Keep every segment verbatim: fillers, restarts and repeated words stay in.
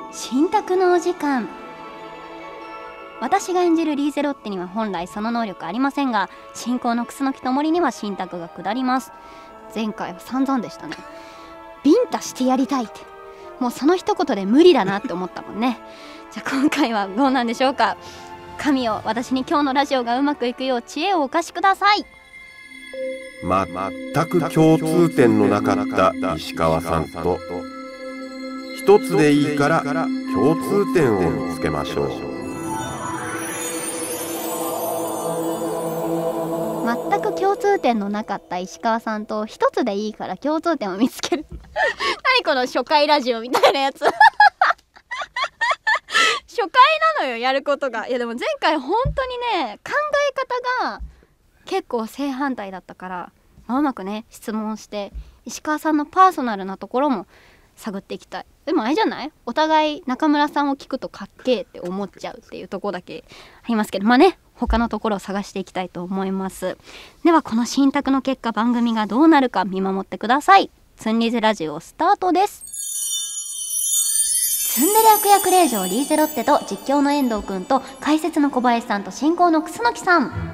新宅のお時間。私が演じるリーゼロッテには本来その能力ありませんが、進行の楠木智には新宅が下ります。前回は散々でしたね。ビンタしてやりたいって、もうその一言で無理だなって思ったもんね。じゃあ今回はどうなんでしょうか。神よ、私に今日のラジオがうまくいくよう知恵をお貸しください。 まったく共通点のなかった石川さんと、一つでいいから共通点を見つけましょう。 全く共通点のなかった石川さんと一つでいいから共通点を見つける何この初回ラジオみたいなやつ初回なのよ、やることが。いやでも前回本当にね、考え方が結構正反対だったから、まあ、うまくね質問して石川さんのパーソナルなところも探っていきたい。でもあれじゃない、お互い中村さんを聞くとかっけえって思っちゃうっていうところだけありますけど、まあね、他のところを探していきたいと思います。ではこの新宅の結果、番組がどうなるか見守ってください。ツンリゼラジオスタートです。ツンデレ悪役令嬢リーゼロッテと実況の遠藤くんと解説の小林さんと進行の楠木さん。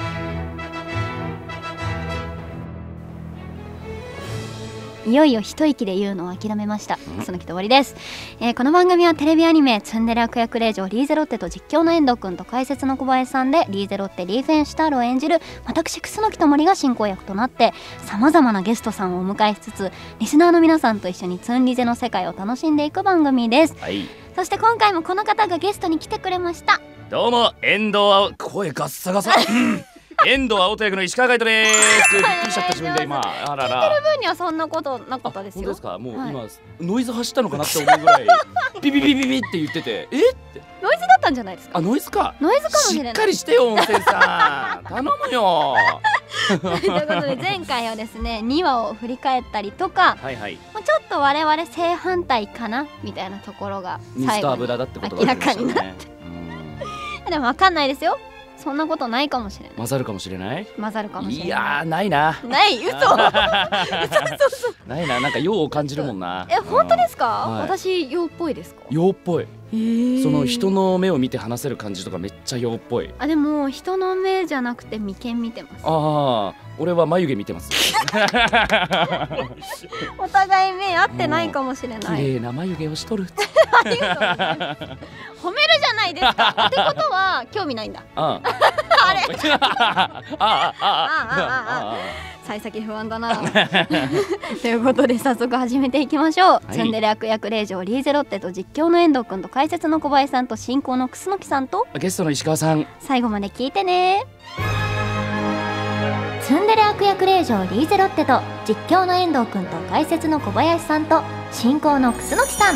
いよいよ一息で言うのを諦めました。楠木と終わりです。えー、この番組はテレビアニメツンデレ悪役令嬢リーゼロッテと実況の遠藤くんと解説の小林さんでリーゼロッテリーフェンシュタールを演じる私楠木と森が進行役となってさまざまなゲストさんをお迎えしつつ、リスナーの皆さんと一緒にツンリゼの世界を楽しんでいく番組です。はい、そして今回もこの方がゲストに来てくれました。 どうも、遠藤青、声ガッサガサ遠藤青人役の石川海人です。びっくりしちゃった自分で今。あらら。 聞いてる分にはそんなことなかったですよ。 本当ですか。もう今、はい、ノイズ発したのかなって思うぐらいビビビビビって言ってて、えってノイズだったんじゃないですか。 あ、ノイズか。 ノイズかもしれない。 しっかりしてよ温泉さん。頼むよ。 ということで前回はですねにわを振り返ったりとか、はいはい、まあちょっと我々正反対かなみたいなところが最後に明らかになって。でも分かんないですよ。そんなことないかもしれない。 混ざるかもしれない。 混ざるかもしれない。 いやー、ないな。 ない、嘘。嘘嘘嘘。 ないな、なんか陽を感じるもんな。 え、本当ですか。はい、私陽っぽいですか。 陽っぽい。その人の目を見て話せる感じとかめっちゃ陽っぽい。 あ、でも人の目じゃなくて眉間見てます。 ああ、俺は眉毛見てます。 お互い目合ってないかもしれない。 綺麗な眉毛をしとる。 褒めるじゃないですか。ってことは興味ないんだ。あれ。幸先不安だな。ということで早速始めていきましょう。ツンデレ悪役令嬢リーゼロッテと実況の遠藤くんと解説の小林さんと進行の楠木さんとゲストの石川さん、 最後まで聞いてね。ツンデレ悪役令嬢リーゼロッテと実況の遠藤くんと解説の小林さんと進行の楠木さん。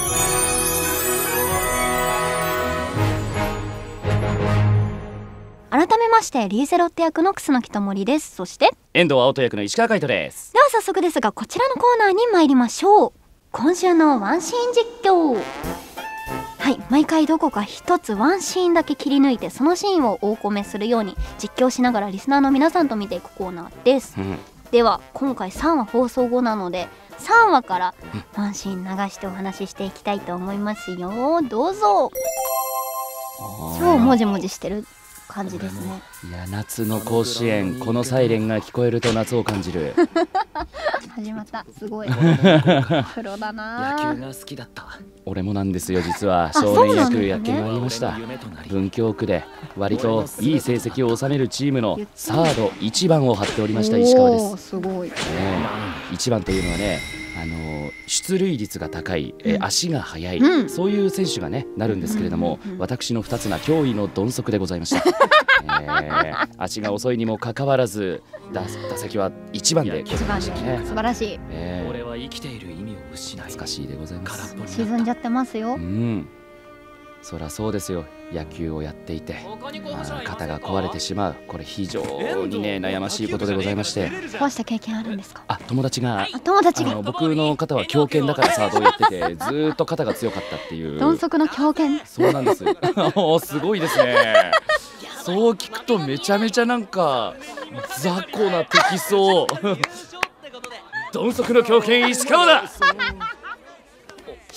改めましてリーゼロッテ役の楠木智です。そして遠藤青人役の石川海人です。 では早速ですがこちらのコーナーに参りましょう。今週のワンシーン実況。はい、毎回どこか一つワンシーンだけ切り抜いてそのシーンを大込めするように実況しながらリスナーの皆さんと見ていくコーナーです。うん、では今回さんわ放送後なのでさんわからワンシーン流してお話ししていきたいと思いますよ。どうぞ。超もじもじしてる感じですね。 いや、夏の甲子園、このサイレンが聞こえると夏を感じる。 始まった。すごい。プロだな。野球が好きだった。 俺もなんですよ、実は少年野球やってまいりました。文京区で割といい成績を収めるチームのサードいちばんを張っておりました石川です。 すごい。 いちばんというのはね、あの出塁率が高い、えー、足が速い、うん、そういう選手がねなるんですけれども、うんうんうん、私のふたつが驚異の鈍足でございました。えー、足が遅いにもかかわらず打席はいちばんでございましたね。 素晴らしい。 えー、俺は生きている意味を失い、 懐かしいでございます。 沈んじゃってますよ。うん、 そりゃそうですよ。野球をやっていて肩が壊れてしまう、これ非常にね悩ましいことでございまして。 壊した経験あるんですか。 あ、友達が友達が僕の肩は強肩だからサードをやっててずーっと肩が強かったっていう。 鈍足の強肩。 そうなんです。おすごいですね。そう聞くとめちゃめちゃなんか雑魚な敵そう。鈍足の強肩石川だ。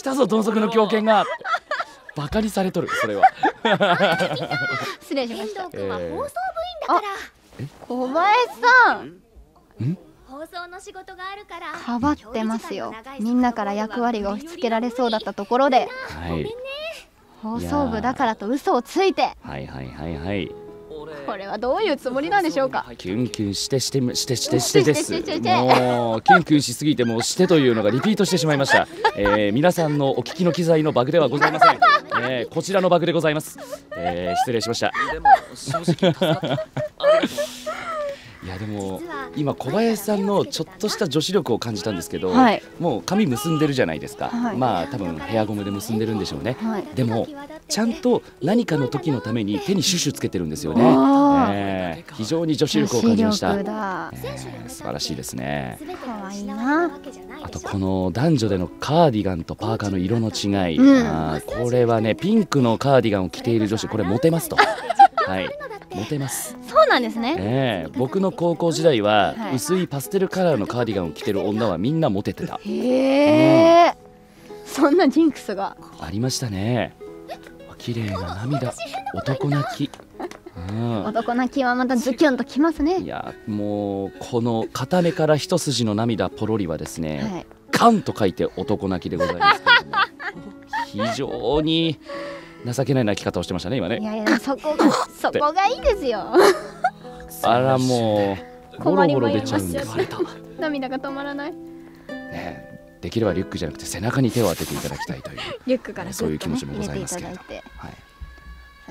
来たぞどん底の狂犬がバカにされとるそれは失礼しました遠藤君は放送部員だから、 小林さん放送の仕事があるからかばってますよ。みんなから役割が押し付けられそうだったところで、 はい、 放送部だからと嘘をついて、 はいはいはいはい、 これはどういうつもりなんでしょうか。 キュンキュンしてしてしてしてしてです。 してしてしてしてもうキュンキュンしすぎてもうしてというのがリピートしてしまいました。えー、皆さんのお聞きの機材のバグではございません。えー、こちらのバグでございます。えー、失礼しました。 でも正直助かった。ありがとう。 いやでも今小林さんのちょっとした女子力を感じたんですけど、 はい、 もう髪結んでるじゃないですか、 はい、 まあ多分ヘアゴムで結んでるんでしょうね、 はい、 でもちゃんと何かの時のために手にシュシュつけてるんですよね、えー、非常に女子力を感じました、えー、素晴らしいですね。 かわいいな。 あとこの男女でのカーディガンとパーカーの色の違い、 うん、 あこれはねピンクのカーディガンを着ている女子これモテますとはいモテます。 そうなんですね、 えー、僕の高校時代は、 はい、 薄いパステルカラーのカーディガンを着てる女はみんなモテてた。 へえ、うん、そんなジンクスがありましたね。綺麗な涙、男泣き、うん、 男泣きはまたズキュンときますね。 いやもうこの片目から一筋の涙ポロリはですね、 はい、 カンと書いて男泣きでございますけれども非常に情けない泣き方をしてましたね今ね。 いやいやそこがそこがいいですよあらもうボロボロ出ちゃうんですよ。 涙が止まらない、 ね、できればリュックじゃなくて背中に手を当てていただきたいというリュックから、ね、 そういう気持ちもございますけれども、はい、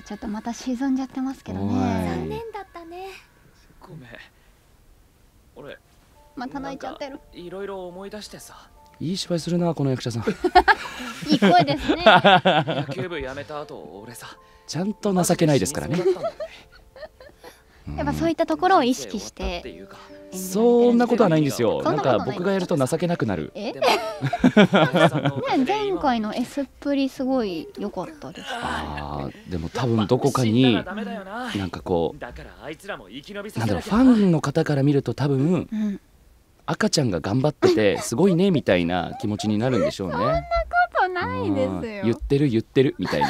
ちょっとまた沈んじゃってますけどね。 残念だったね。 ごめん俺また泣いちゃってる。 いろいろ思い出してさ。 いい芝居するなこの役者さんいい声ですね野球部辞めた後俺さちゃんと情けないですからねやっぱそういったところを意識してそんなことはないんですよ。なんか僕がやると情けなくなる。 えね前回の S っぷりすごい良かったです。 ああでも多分どこかになんかこうなんだろうファンの方から見ると多分、うん、赤ちゃんが頑張っててすごいねみたいな気持ちになるんでしょうね。そんなことないですよ。 言ってる言ってるみたいな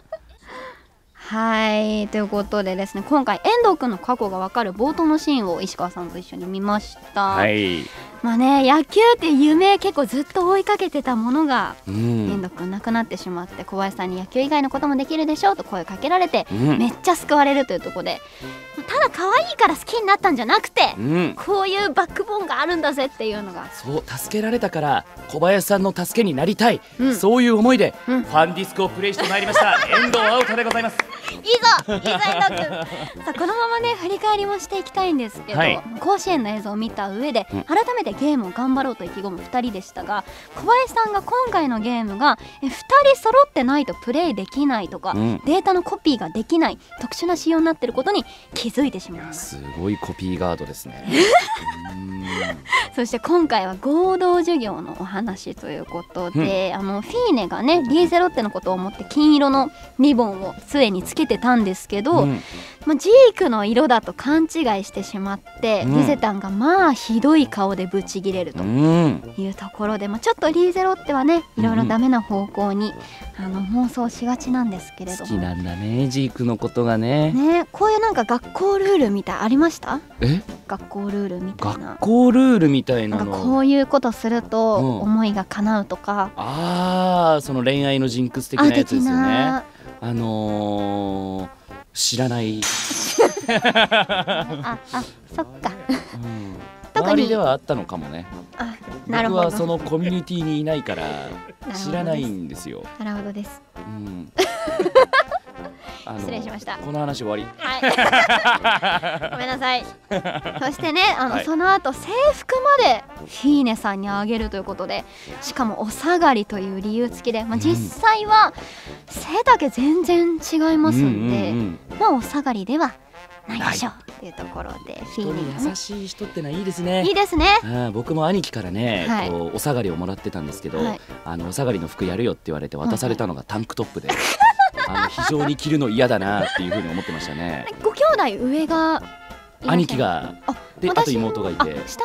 はいということでですね、今回遠藤くんの過去が分かる冒頭のシーンを石川さんと一緒に見ました。 はい、 まあね野球って夢結構ずっと追いかけてたものが、 うん、 遠藤くん亡くなってしまって小林さんに野球以外のこともできるでしょうと声かけられて、うん、めっちゃ救われるというところで、ただ可愛いから好きになったんじゃなくて、うん、こういうバックボーンがあるんだぜっていうのが、 そう助けられたから小林さんの助けになりたい、うん、そういう思いで、うん、ファンディスクをプレイしてまいりました遠藤青太でございます。 いいぞいいぞ遠藤くんさあこのままね振り返りもしていきたいんですけど、はい、甲子園の映像を見た上で、うん、改めてゲームを頑張ろうと意気込むふたりでしたが、小林さんが今回のゲームがえふたり揃ってないとプレイできないとか、うん、データのコピーができない特殊な仕様になっていることに気づいてしまいます。 すごいコピーガードですねそして今回は合同授業のお話ということで、うん、あのフィーネがねリーゼロッテのことを思って金色のリボンを杖につけてたんですけど、うん、まあ、ジークの色だと勘違いしてしまって、うん、リゼタンがまあひどい顔でブチギレるというところで、まあ、ちょっとリーゼロッテはねいろいろダメな方向に、うん、あの妄想しがちなんですけれども、 好きなんだねジークのことがね。 ねこういうなんか学校ルールみたいありました？ え学校ルールみたいな。 学校ルールみたいなの。 なんかこういうことすると思いが叶うとか、うん、 ああその恋愛のジンクス的なやつですよね。あのー、知らないああそっか、 うん、周りではあったのかもね。 あなるほど。 僕はそのコミュニティにいないから知らないんですよ。 なるほどです、 うん、あの失礼しました。 この話終わり、 はい、ごめんなさいそしてねあの、はい、その後制服までフィーネさんにあげるということで、しかもお下がりという理由付きで、まあ、実際は背丈全然違いますんで、うんうんうん、まあお下がりではないでしょうっていうところで、フィーネがね優しい人ってのはいいですね。 いいですね。 あ僕も兄貴からね、 はい、 こうお下がりをもらってたんですけど、はい、あのお下がりの服やるよって言われて渡されたのがタンクトップで、あの非常に着るの嫌だなっていうふうに思ってましたね。 ご兄弟上が兄貴がであと妹がいて、 下もいるん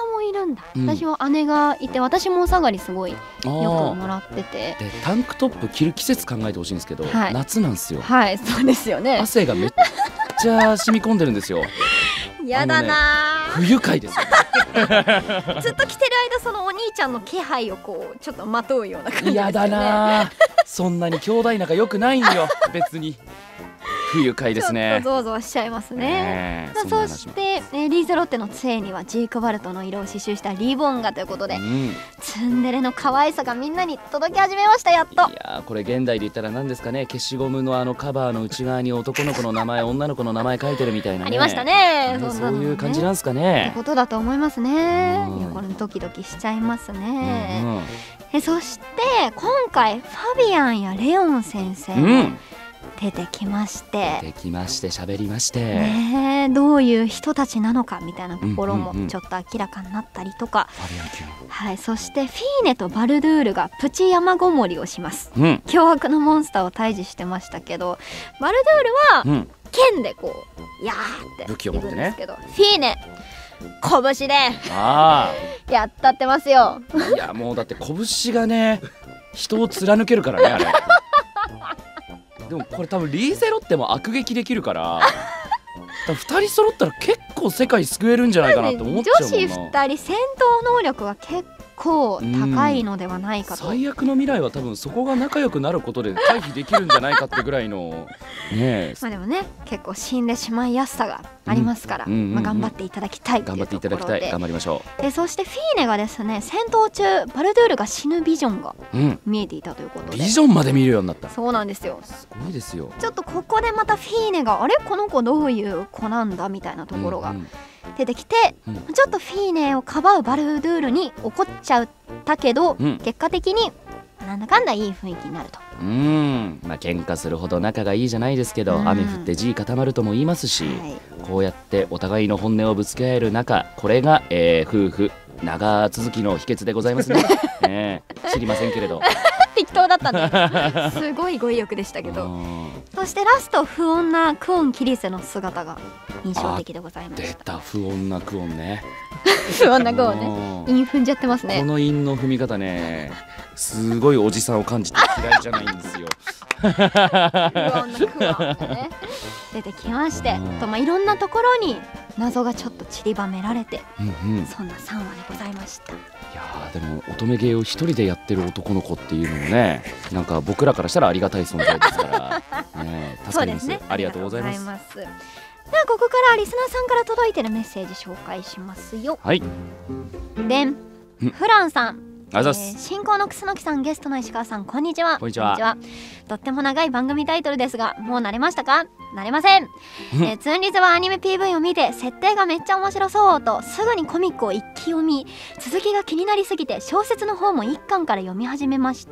んだ、 うん私は姉がいて、私もお下がりすごいよくあもらってて、 でタンクトップ着る季節考えてほしいんですけど、 はい夏なんですよ。 はい、そうですよね。 汗がめっちゃ染み込んでるんですよ。 やだな不愉快ですよ。 ー、ずっと着てる間そのお兄ちゃんの気配をこうちょっとまとうような感じですよね。 嫌だなー。そんなに兄弟仲良くないんよ別に。不愉快ですちょっねと。ゾワゾワしちゃいますね。 ねえさあそんな話もして、えーリーゼロッテの杖にはジークバルトの色を刺繍したリボンがということで、 うんツンデレの可愛さがみんなに届き始めました。やっといやーこれ現代で言ったら何ですかね、消しゴムのあのカバーの内側に男の子の名前女の子の名前書いてるみたいなね、 ありましたね。 ねそんなのねそういう感じなんですかってね。 ことだと思いますね。 うんいやこれドキドキしちゃいますうんね。えそして今回ファビアンやレオン先生うん、うもん、 出てきまして、 できまして喋りまして、 ねえどういう人たちなのかみたいなところもうんうんうんちょっと明らかになったりとか、 ファビアン級はい、そしてフィーネとバルドゥールがプチ山ごもりをします。 うん凶悪なモンスターを退治してましたけど、バルドゥールはうん剣でこうやーって武器を持ってねいくんですけど、フィーネ拳であやったってますよ。 あいやもうだって拳がね人を貫けるからねあれ。でもこれ多分リーゼロッテも悪撃できるから多分ふたり揃ったら結構世界救えるんじゃないかなって思っちゃうもんな。 女子ふたり戦闘能力は結構高いのではないかと。 最悪の未来は多分そこが仲良くなることで回避できるんじゃないかってぐらいのねえまあでもね結構死んでしまいやすさがありますから、 うんうんうんうんまあ、頑張っていただきたいという頑張っていたところで、 だきたい。頑張りましょでそしてフィーネがですね戦闘中バルドゥールが死ぬビジョンがう。うん、 見えていたということで、 ビジョンまで見るようになった。すそうなんですよ。 ごいですよ。 ちょっとここでまたフィーネがあれこの子どういう子なんだみたいなところがうんうん出てきて、 うんちょっとフィーネをかばうバルドゥールに怒っちゃったけど、 うん結果的になんだかんだいい雰囲気になると。 うーん、まあ喧嘩するほど仲がいいじゃないですけど、 うん雨降って地固まるとも言いますし、 はいこうやってお互いの本音をぶつけ合える中、これが、えー夫婦長続きの秘訣でございますね。ねえ知りませんけれど。 適当だったねすごい語彙力でしたけど、 うんそしてラスト不穏なクオン・キリセの姿が印象的でございま出した。 た不穏なクオンね。 不穏なクオンね、 うん韻踏んじゃってますこね。 の韻の踏み方ね、すごいおじさんを感じて嫌いじゃないんですよ。 不穏なクオンってね出てきまして、 うんとまあいろんなところに謎がちょっと散りばめられて、 うんうん、いそんなさんわでございました。 やーでも乙女芸を一人でやってる男の子っていうのもね、なんか僕らからしたらありがたい存在ですから、ね、助かります。ありがとうございます。 ありがとうございます。ではここからリスナーさんから届いてるメッセージ紹介しますよ。 はい、 でんうんフランさん、 あざっす。 えー進行の楠木さん、ゲストの石川さん、こんにちは。 こんにちはとっても長い番組タイトルですが、もう慣れましたか？慣れません。 うんえー、ツンリズはアニメ ピーブイ を見て設定がめっちゃ面白そうとすぐにコミックを一気読み、続きが気になりすぎて小説の方も一巻から読み始めました。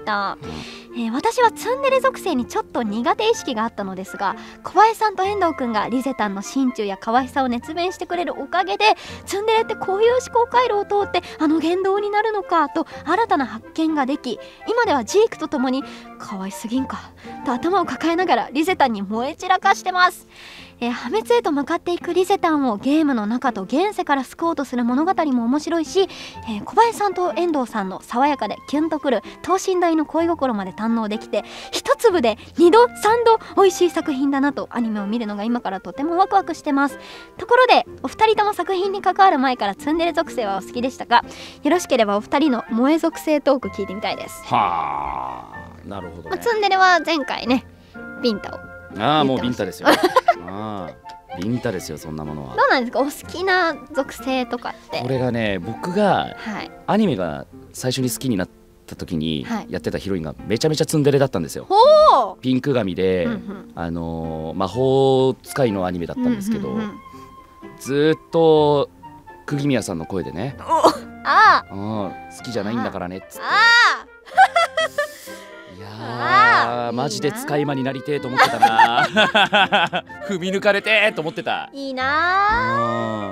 えー私はツンデレ属性にちょっと苦手意識があったのですが、小林さんと遠藤くんがリゼタンの心中や可愛さを熱弁してくれるおかげで、ツンデレってこういう思考回路を通ってあの言動になるのかと新たな発見ができ、今ではジークとともに可愛すぎんかと頭を抱えながらリゼタンに燃え散らかしてます。えー破滅へと向かっていくリゼタンをゲームの中と現世から救おうとする物語も面白いし、えー小林さんと遠藤さんの爽やかでキュンとくる等身大の恋心まで堪能できて、一粒で二度三度美味しい作品だなとアニメを見るのが今からとてもワクワクしてます。ところでお二人とも作品に関わる前からツンデレ属性はお好きでしたか？よろしければお二人の萌え属性トーク聞いてみたいです。 はあ、なるほどまあ、 ね。 ツンデレは前回ねビンタをああ、もうビ言ってましたンタですよ。ああ、ビンタですよ、そんなものはど。うなんですか？お好きな属性とかって。 これがね、僕がはい。 アニメが最初に好きになった時にはいやってたヒロインがめちゃめちゃツンデレだったんですよ。 ほう。 ピンク髪で、 うんうんあのー魔法使いのアニメだったんですけど、 うんうんうんずーっと釘宮さんの声でね、 あうん、好きじゃないんだからねっつって、 あいやあーーマジで使い魔になりてえと思ってたな。踏み抜かれてーと思ってた。 いいなうん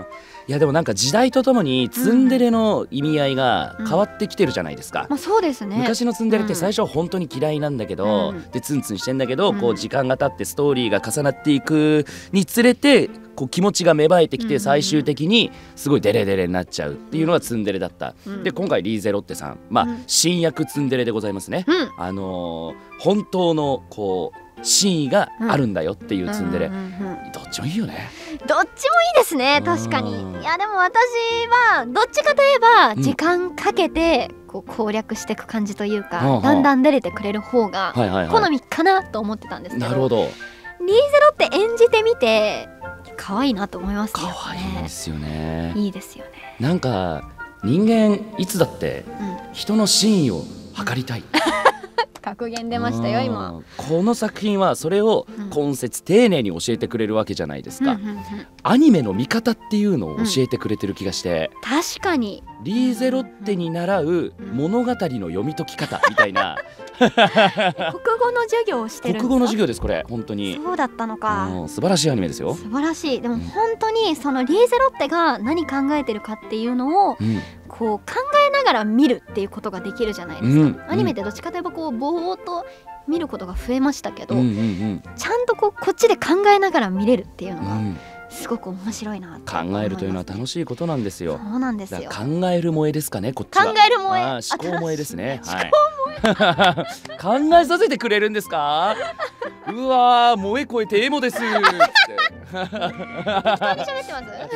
いやでもなんか時代とともにツンデレの意味合いが変わってきてるじゃないですか、 まあ、そうですね。 昔のツンデレって最初は本当に嫌いなんだけど、 うん、 でツンツンしてんだけど、 うん、 こう時間が経ってストーリーが重なっていくにつれてこう気持ちが芽生えてきて、最終的にすごいデレデレになっちゃうっていうのがツンデレだった、うん、で今回リーゼロッテさん、まあ、うん、新役ツンデレでございますね、うん、あのー、本当のこう真意があるんだよっていうツンデレ、どっちもいいよね。 どっちもいいですね、確かに。いやでも私はどっちかといえば時間かけてこう攻略していく感じというか、うん、だんだん出れてくれる方が好みかなと思ってたんですけど、 なるほど。 リーゼロって演じてみて可愛いなと思いますね。 可愛いですよね。 いいですよね。 なんか人間いつだって人の真意を測りたい、うん格言出ましたよ今。 この作品はそれを今節丁寧に教えてくれるわけじゃないですか、うんうんうんうん、アニメの見方っていうのを教えてくれてる気がして、 うん、確かにリーゼロッテに習う物語の読み解き方みたいな国語の授業をしてるんですか？ 国語の授業ですこれ。本当にそうだったのか、 うん、素晴らしいアニメですよ。 素晴らしい。でも本当にそのリーゼロッテが何考えてるかっていうのを、うん、こう考えながら見るっていうことができるじゃないですか、うん、アニメってどっちかといえばこうぼーっと見ることが増えましたけど、うんうんうん、ちゃんとこうこっちで考えながら見れるっていうのが、うんすごく面白いな。 考えるというのは楽しいことなんですよ。 そうなんですよ。 考える萌えですかね、こっちは。 考える萌え、 あ思考萌えですね。 はい、思考萌え考えさせてくれるんですか？うわー、萌え声ってエモですって適当に喋って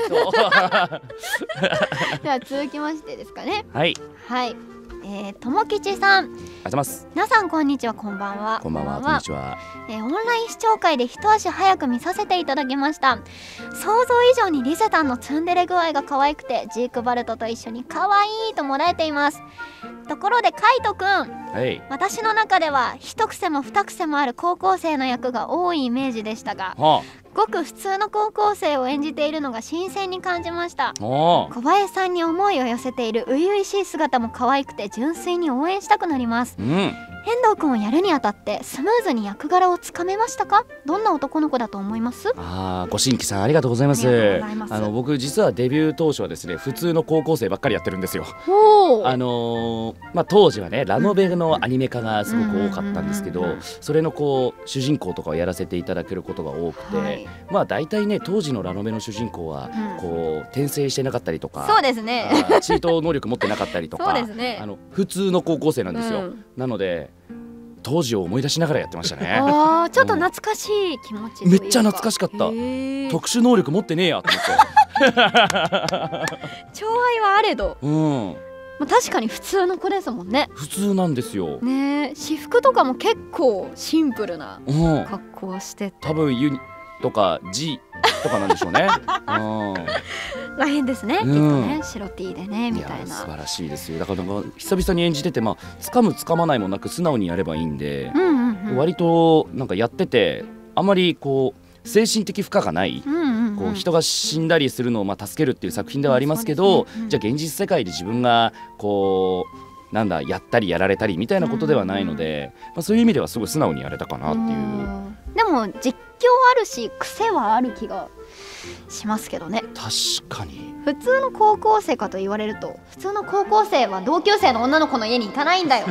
ますでは続きましてですかね。 はいはい、えー、ともきちさん、ありがとうございます。 皆さんこんにちは、こんばんは。 こんばんは、こんにちは。 えー、オンライン視聴会で一足早く見させていただきました。想像以上にリゼたんのツンデレ具合が可愛くて、ジークバルトと一緒に可愛いともらえています。ところでカイトくん、 はい、 私の中では一癖も二癖もある高校生の役が多いイメージでしたが、はあ、ごく普通の高校生を演じているのが新鮮に感じました。小林さんに思いを寄せている初々しい姿も可愛くて純粋に応援したくなります、うん、遠藤くんをやるにあたってスムーズに役柄をつかめましたか？どんな男の子だと思います？ あー、ご新規さんありがとうございます。あの僕実はデビュー当初はですね、普通の高校生ばっかりやってるんですよ。あのーまあ、当時はねラノベのアニメ化がすごく多かったんですけど、それのこう主人公とかをやらせていただけることが多くて、はい、まあ大体ね当時のラノベの主人公はこう、うん、転生してなかったりとか、 そうですね、 チート能力持ってなかったりとかそうですね、 あの普通の高校生なんですよ、うん、なので当時を思い出しながらやってましたね。 あー、ちょっと懐かしい気持ちというか、 めっちゃ懐かしかった。特殊能力持ってねえやと思って寵愛はあれど、 うんまあ、確かに普通の子ですもんね。 普通なんですよね。私服とかも結構シンプルな格好をしてて、 うん、多分ユニとか G とかなんでしょうね。 らへんですね、うん、きっとね、白 T でねみたいな。いや素晴らしいですよ。だから久々に演じてて、まあ掴む掴まないもなく素直にやればいいんで、うんうんうん、割となんかやっててあまりこう精神的負荷がない、うんうんうん、こう人が死んだりするのをまあ助けるっていう作品ではありますけど、うんねうん、じゃあ現実世界で自分がこうなんだやったりやられたりみたいなことではないので、うんうん、まあ、そういう意味ではすごい素直にやれたかなっていう。 でも実況あるし癖はある気がしますけどね。 確かに普通の高校生かと言われると、普通の高校生は同級生の女の子の家に行かないんだよ。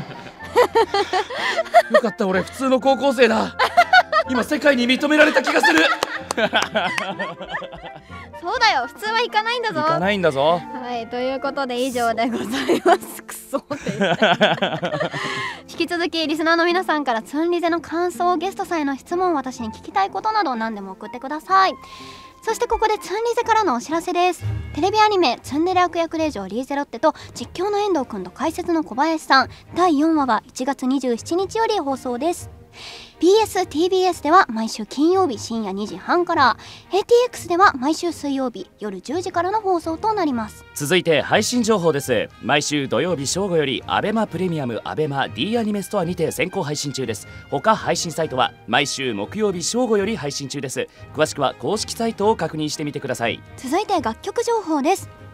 よかった、俺普通の高校生だ。今世界に認められた気がする。 そうだよ、普通は行かないんだぞ。 行かないんだぞ。 はい、ということで以上でございます。クソって言って引き続きリスナーの皆さんからツンリゼの感想、ゲストさんへの質問、私に聞きたいことなど何でも送ってください。そしてここでツンリゼからのお知らせです。テレビアニメツンデレ悪役令嬢リーゼロッテと実況の遠藤くんと解説の小林さん、だいよんわはいちがつにじゅうしちにちより放送です。ビーエスティービーエス では毎週金曜日深夜にじはんから、 エーティーエックス では毎週水曜日夜じゅうじからの放送となります。 続いて配信情報です。毎週土曜日正午よりアベマプレミアム、アベマ D アニメストアにて先行配信中です。他配信サイトは毎週木曜日正午より配信中です。詳しくは公式サイトを確認してみてください。 続いて楽曲情報です。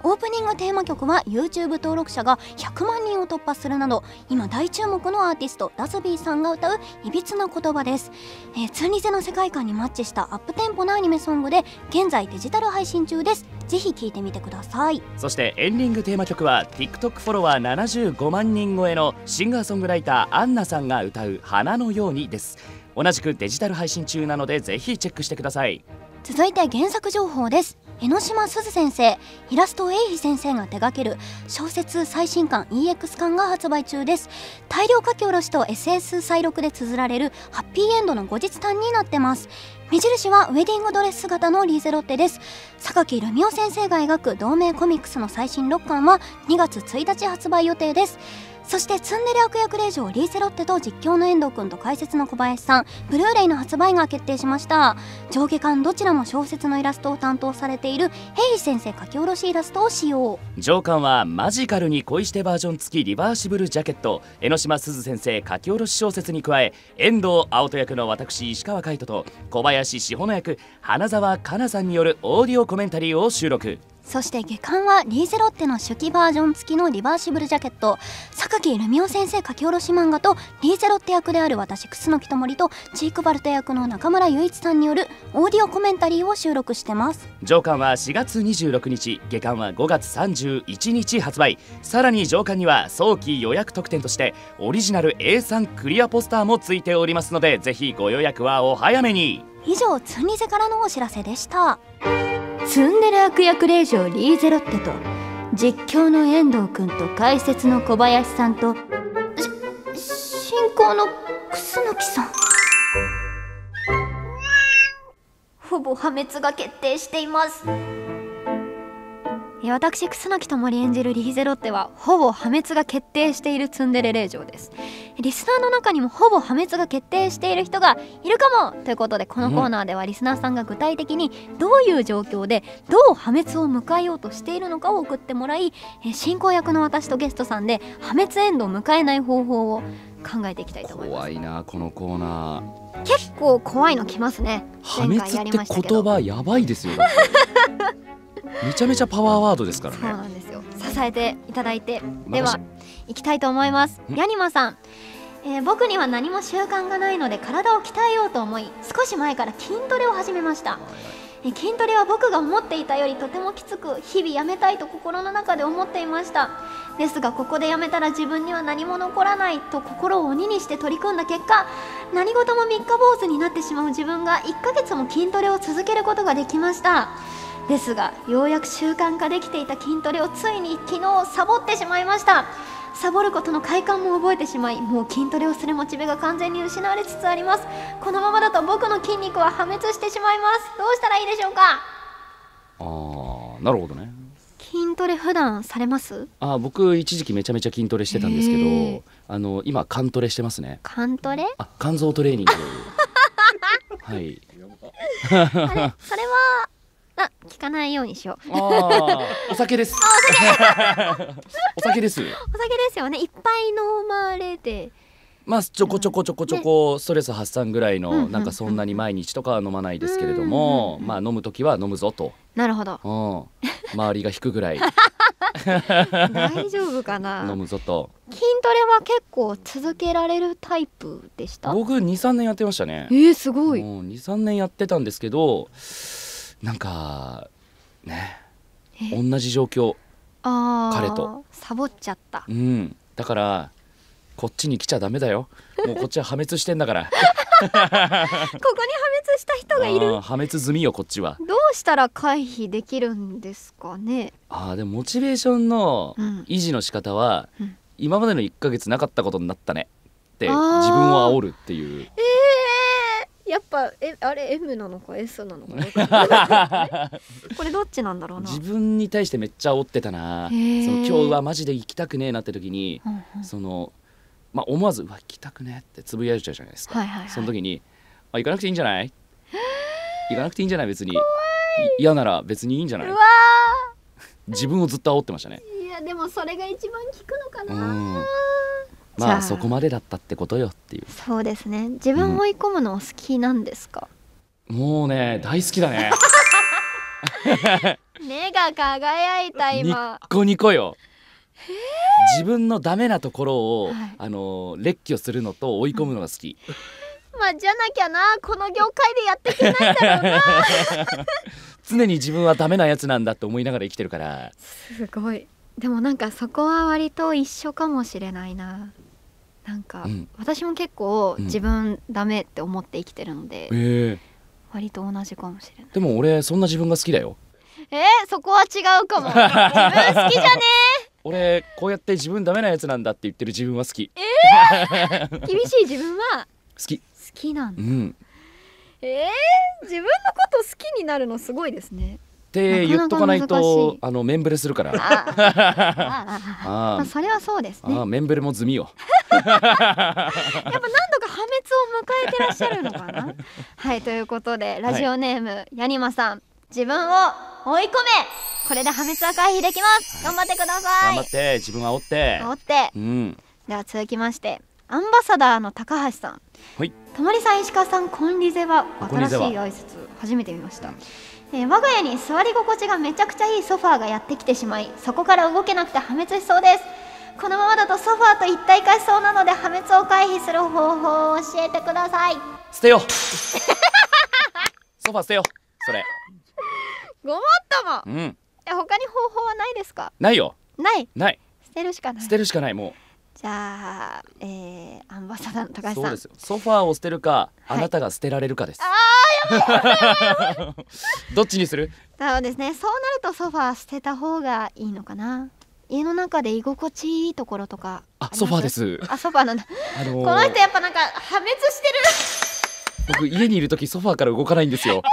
オープニングテーマ曲は YouTube 登録者がひゃくまんにんを突破するなど今大注目のアーティストダズビーさんが歌ういびつな言葉です。えー、ツンリゼの世界観にマッチしたアップテンポなアニメソングで現在デジタル配信中です。ぜひ聴いてみてください。 そしてエンディングテーマ曲は TikTok フォロワーななじゅうごまんにん超えのシンガーソングライターアンナさんが歌う花のようにです。同じくデジタル配信中なのでぜひチェックしてください。 続いて原作情報です。江ノ島すず先生、イラスト栄飛先生が手掛ける小説最新刊 イーエックス 巻が発売中です。大量書き下ろしと エスエス 再録で綴られるハッピーエンドの後日談になってます。目印はウェディングドレス姿のリーゼロッテです。榊ルミオ先生が描く同名コミックスの最新ろっかんはにがつついたち発売予定です。そしてツンデレ悪役令嬢リーゼロッテと実況の遠藤くんと解説の小林さん、ブルーレイの発売が決定しました。上下巻どちらも小説のイラストを担当されている平井先生書き下ろしイラストを使用。 上巻はマジカルに恋してバージョン付きリバーシブルジャケット、江ノ島すず先生書き下ろし小説に加え遠藤青人役の私石川海人と小林志保の役花澤香菜さんによるオーディオコメンタリーを収録。 そして下巻はリーゼロッテの初期バージョン付きのリバーシブルジャケット、榊ルミオ先生書き下ろし漫画とリーゼロッテ役である私楠木智とチークバルト役の中村雄一さんによるオーディオコメンタリーを収録してます。 上巻はしがつにじゅうろくにち、下巻はごがつさんじゅういちにち発売。さらに上巻には早期予約特典としてオリジナル エースリー クリアポスターもついておりますのでぜひご予約はお早めに。 以上ツンリゼからのお知らせでした。ツンデレ悪役令嬢リーゼロッテと実況の遠藤くんと解説の小林さんとし進行の楠木さん、ほぼ破滅が決定しています。私楠木智演じるリーゼロッテはほぼ破滅が決定しているツンデレ令嬢です。リスナーの中にもほぼ破滅が決定している人がいるかもということで、このコーナーではリスナーさんが具体的にどういう状況でどう破滅を迎えようとしているのかを送ってもらい、進行役の私とゲストさんで破滅エンドを迎えない方法を考えていきたいと思います。 怖いなこのコーナー。 結構怖いのきますね。 破滅って言葉やばいですよめちゃめちゃパワーワードですからね。 そうなんですよ。支えていただいて、では行きたいと思います。ヤニマさん、えー、僕には何も習慣がないので体を鍛えようと思い少し前から筋トレを始めました。えー、筋トレは僕が思っていたよりとてもきつく、日々やめたいと心の中で思っていました。ですがここでやめたら自分には何も残らないと心を鬼にして取り組んだ結果、何事も三日坊主になってしまう自分がいっかげつも筋トレを続けることができました。ですがようやく習慣化できていた筋トレをついに昨日サボってしまいました。サボることの快感も覚えてしまい、もう筋トレをするモチベが完全に失われつつあります。このままだと僕の筋肉は破滅してしまいます。どうしたらいいでしょうか。 あー、なるほどね。 筋トレ普段されます？ あ、僕一時期めちゃめちゃ筋トレしてたんですけど、あの今肝トレしてますね。 肝トレ？ あ、肝臓トレーニングはいあれ、それはあ、聞かないようにしよう。 あー、お酒です。お酒です。 お酒ですよね。いっぱい飲まれて、 まあちょこちょこちょこちょこストレス発散ぐらいの、なんかそんなに毎日とかは飲まないですけれども、まあ飲むときは飲むぞと。 なるほど。 うん、周りが引くぐらい大丈夫かな。 飲むぞと。 筋トレは結構続けられるタイプでした？ 僕にさんねんやってましたね。 えー、すごい。 にさんねんやってたんですけど、なんかね、同じ状況、 あ彼とサボっちゃった。 うん、だからこっちに来ちゃダメだよ。もうこっちは破滅してんだからこここに破滅した人がいる。 破滅済みよこっちは。 どうしたら回避できるんですかね。 あー、でもモチベーションの維持の仕方は、うん、今までのいっかげつなかったことになったねって自分を煽るっていう。 えー、やっぱえあれ エム なのか エス なのかこれどっちなんだろうな。 自分に対してめっちゃ煽ってたな。その今日はマジで行きたくねえなって時に、うんうん、そのまあ、思わずうわ行きたくねってつぶやいちゃうじゃないですか、はいはいはい、その時にあ行かなくていいんじゃない行かなくていいんじゃない別に嫌なら別にいいんじゃない。うわ自分をずっと煽ってましたね。 いやでもそれが一番効くのかな。 うん、まあそこまでだったってことよっていう。 そうですね。自分を追い込むのは好きなんですか？ うん、もうね大好きだね目が輝いたニ今。 ッコニコよ。自分のダメなところを、 はいあの列挙するのと追い込むのが好き。 まあじゃなきゃな、この業界でやっていけないんだろうな。 常に自分はダメなやつなんだって思いながら生きてるから。 すごい。でもなんかそこは割と一緒かもしれないな。なんか、 うん、 私も結構うん自分ダメって思って生きてるので、 えー、 割と同じかもしれない。 でも俺そんな自分が好きだよ。 えー、そこは違うかも。自分好きじゃね俺こうやって自分ダメなやつなんだって言ってる自分は好き。 え。厳しい自分は好き。 好きなんだ。 うんえー、自分のこと好きになるのすごいですね。 って言っとかないなかなか難しいとあのメンブレするから。 ああああまあそれはそうですね。 ああメンブレも済みよ。 やっぱ何度か破滅を迎えてらっしゃるのかな。はい、ということでラジオネーム、ヤニマさん、自分を追い込め。これで破滅は回避できます。頑張ってください。 頑張って自分は煽って。 煽って。 うんでは続きましてアンバサダーの高橋さん。 はい。 たまりさん、石川さん、こんりぜはこんりぜは新しい挨拶初めて見ました。えー我が家に座り心地がめちゃくちゃいいソファーがやってきてしまい、そこから動けなくて破滅しそうです。このままだとソファーと一体化しそうなので破滅を回避する方法を教えてください。 捨てよう。ソファ捨てよう。それ。 ごもっとも。 うんえ、他に方法はないですか？ ないよ。 ない。 ない。 捨てるしかない。 捨てるしかない。もじゃあ、えー、アンバサダーの高う橋さん。 そうですよ。ソファーを捨てるか、 はいあなたが捨てられるかです。 あー、やばいやばいやばいやばい。 どっちにする？ そうですね。そうなるとソファー捨てた方がいいのかな。家の中で居心地いいところとかあ、 ります？ ソファーです。 あ、ソファーなんだ。 あのーこの人やっぱなんか破滅して僕家にいるときソファーから動かないんですよ。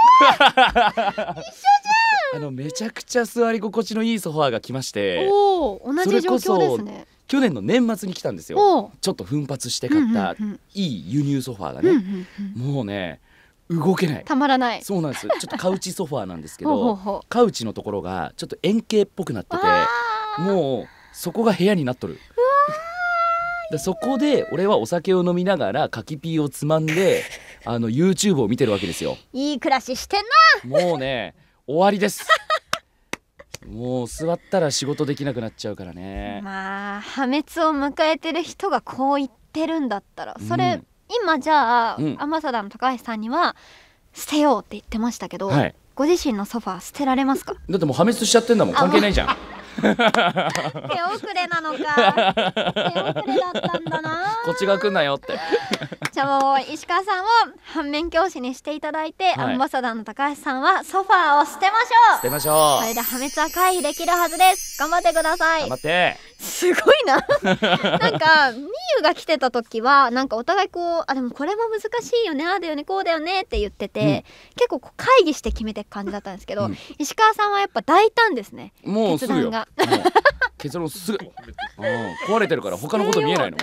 あのめちゃくちゃ座り心地のいいソファーが来ましる。 て、 おお、同じ状況ですね。 去年の年末に来たんですよ。 おお。 ちょっと奮発して買ったうんうんうんいい輸入ソファーがうんうね、 んうんもうね動けない。 たまらない。 そうなんです。ちょっとカウチソファーなんですけほうほうど、 ほう。 カウチのところがちょっと円形っぽくなってて、 あーもうそこが部屋になっとる。でそこで俺はお酒を飲みながら柿ピーをつまんであの YouTube を見てるわけですよ。 いい暮らししてんな。 もうね終わりです。もう座ったら仕事できなくなっちゃうからね。 まあ破滅を迎えてる人がこう言ってるんだったら、それ、 うん今じゃあ、 うんアンバサダーの高橋さんには捨てようって言ってましたけど、 はい。 ご自身のソファー捨てられますか？ だってもう破滅しちゃってんだもん。関係ないじゃん。 手遅れなのか。手遅れだったんだな。 こっちが来んなよって。 じゃあもう石川さんを反面教師にしていただいて、 はいアンバサダーの高橋さんはソファーを捨てましょう。 捨てましょこれで破滅は回避できるはずです。頑張ってくださう。 い頑張。って。 すごいな。なんかみゆが来てた時はなんかお互いこう、あでもこれも難しいよね、ああだよね、こうだよねって言ってて、結構こう会議して決めていく感じだったんですけど、 うん石川さんはやっぱ大胆ですね。 もうすぐよ。 決断もう結論すぐ。うん壊れてるから他のこと見えないの。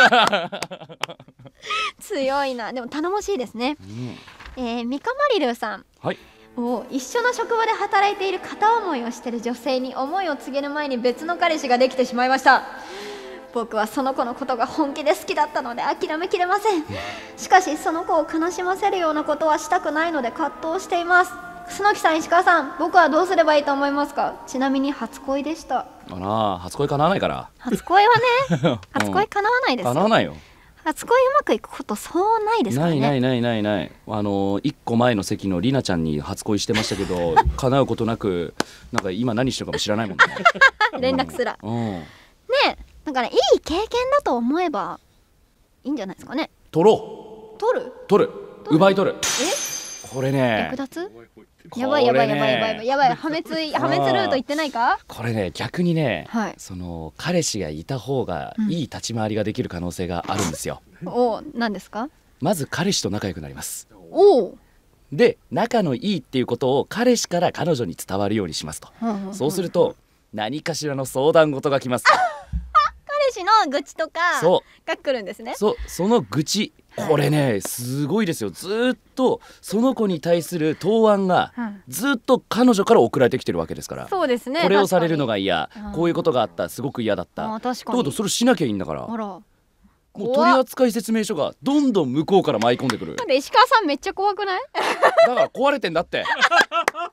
強いな。でも頼もしいですね。 うんえー、ミカマリルーさん。 はい。 お一緒の職場で働いている片思いをしている女性に思いを告げる前に別の彼氏ができてしまいました。僕はその子のことが本気で好きだったので諦めきれません。しかしその子を悲しませるようなことはしたくないので葛藤しています。楠木さん、石川さん、僕はどうすればいいと思いますか？ちなみに初恋でした。 あら初恋叶わないから。 初恋はね初恋叶わないですよ。 叶わないよ。 初恋うまくいくことそうないですからね。 ないないないないない。あの一個前の席のりなちゃんに初恋してましたけど叶うことなく、なんか今何してるかも知らないもんね。 連絡すら、 うん。 ねえ、だからいい経験だと思えばいいんじゃないですかね。 取ろ取る？ う取る奪い取る。 え？ これね略奪？ こやばいやばいやばいやばいやばいれねやばい、破滅破滅ルート行ってないか？ これね逆にね、 はい。 その彼氏がいた方がいい立ち回りができる可能性があるんですよ。 おお、何ですか？ まず彼氏と仲良くなります。 おお。 で仲のいいっていうことを彼氏から彼女に伝わるようにしますと。そうすると何かしらの相談事が来ます。 彼氏の愚痴とかそが来るんですねう。そその愚痴、これねすごいですよ。ずーっとその子に対する答案がうんずーっと彼女から送られてきてるわけですから。 そうですね。 これをされるのがが嫌うん、 こういうことがあった、すごく嫌だった。 あ、確かってことに。 それしなきゃいいんだから。 あら。 もう取扱説明書がどんどん向こうから舞い込んでくる。 なんで石川さんめっちゃ怖くない？ だから壊れてんだって。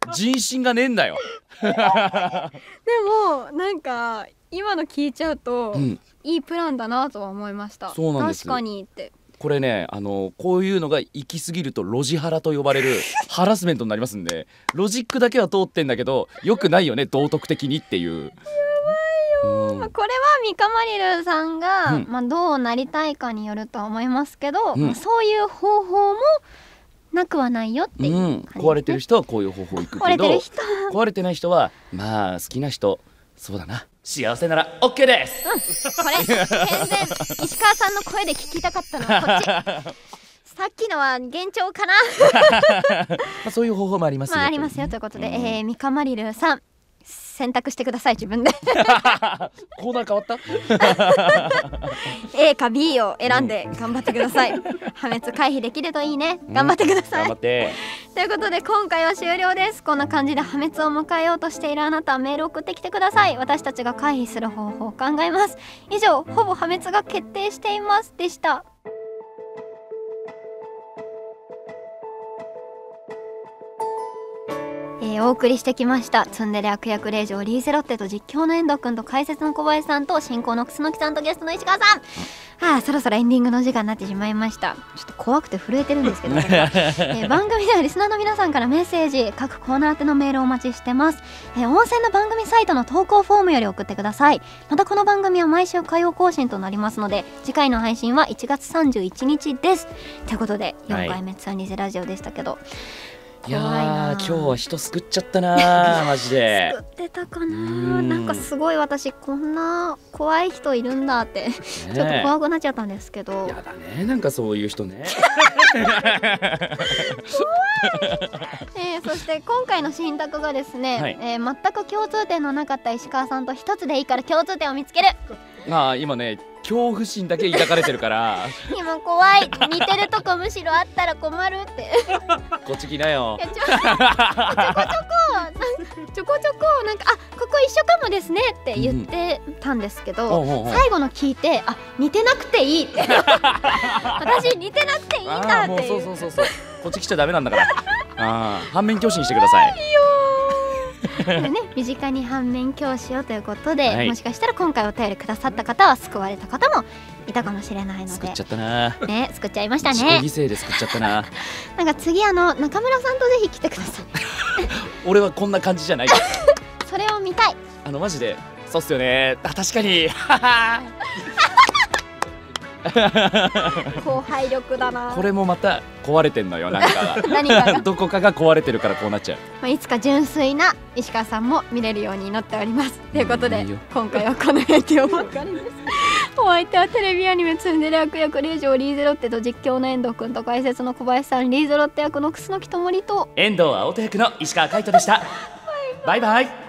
人心がねえんだよ。 でもなんか今の聞いちゃうと、 うん、 いいプランだなとは思いました。 そうなんです。 確かにって。 これね、あのこういうのが行き過ぎるとロジハラと呼ばれるハラスメントになりますんで、ロジックだけは通ってんだけどよくないよね、道徳的にっていう。やばいよ、うん、これはミカマリルさんが、うん、まあ、どうなりたいかによるとは思いますけど、うん、まあ、そういう方法もなくはないよっていう感じですね。 うん、壊れてる人はこういう方法行くけど、壊れてる人壊れてない人はまあ好きな人、そうだな、幸せなら オーケー です、 うん、これ健全石川さんの声で聞きたかったのはこっちさっきのは幻聴かなまあそういう方法もありますよ、 まあ、ありますよということで、うん、えー、ミカマリルさん選択してください、自分でコーナー変わった A か B を選んで頑張ってください、うん、破滅回避できるといいね、頑張ってください、 うん、頑張ってということで今回は終了です。こんな感じで破滅を迎えようとしているあなたはメール送ってきてください。私たちが回避する方法を考えます。以上、ほぼ破滅が決定していますでした。えー、お送りしてきましたツンデレ悪役令嬢リーゼロッテと実況の遠藤くんと解説の小林さんと進行の楠木さんとゲストの石川さん、はあ、そろそろエンディングの時間になってしまいました。ちょっと怖くて震えてるんですけど、えー、番組ではリスナーの皆さんからメッセージ、各コーナー宛てのメールをお待ちしてます。えー、温泉の番組サイトの投稿フォームより送ってください。またこの番組は毎週火曜更新となりますので、次回の配信はいちがつさんじゅういちにちです。ということでよんかいめツンリゼラジオでしたけど、 いやー今日は人救っちゃったなマジで救ってたかな。なんかすごい私こんな怖い人いるんだって、ね、ちょっと怖くなっちゃったんですけど。 やだね、なんかそういう人ね怖いえー、そして今回の新宅がですね、はい、えー、全く共通点のなかった石川さんと一つでいいから共通点を見つける。 ああ今ね恐怖心だけ抱かれてるから今怖い、似てるとこむしろあったら困るってこっち来なよ。 いやちょちょこちょこちょこちょこなんかあここ一緒かもですねって言ってたんですけど、うん、最後の聞いてあ似てなくていいって私似てなくていいんだっていう。もうそうそうそうそう、こっち来ちゃダメなんだからあ反面教師にしてください。 いいよでね、身近に反面教師をということで、はい、もしかしたら今回お便りくださった方は救われた方もいたかもしれないので、 救っちゃったなね、救っちゃいましたね。 自己犠牲で救っちゃったななんか次あの中村さんとぜひ来てください俺はこんな感じじゃないそれを見たい。 あのマジでそうっすよね、あ確かに後輩力だな。 これもまた壊れてんのよ、なんか何かがどこかが壊れてるからこうなっちゃう。 まあいつか純粋な石川さんも見れるように祈っております。ということで今回はこの辺でお別れですお相手はテレビアニメツンデレ悪役令嬢リーゼロッテと実況の遠藤くんと解説の小林さん、リーゼロッテ役の楠木智里と遠藤青戸役の石川海人でしたバイバイ。